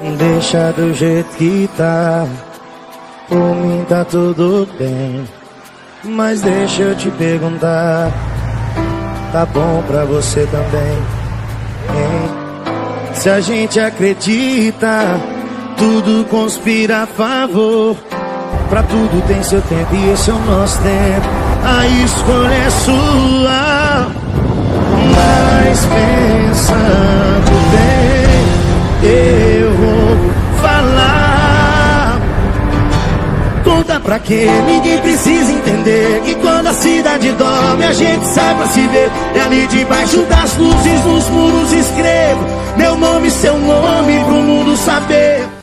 Deixa do jeito que tá, por mim tá tudo bem. Mas deixa eu te perguntar, tá bom pra você também, hein? Se a gente acredita, tudo conspira a favor. Pra tudo tem seu tempo e esse é o nosso tempo. A escolha é sua, mas pensando bem, eu vou falar. Conta pra quê? Ninguém precisa entender que quando a cidade dorme a gente sai pra se ver. E ali debaixo das luzes, nos muros escrevo meu nome e seu nome pro mundo saber.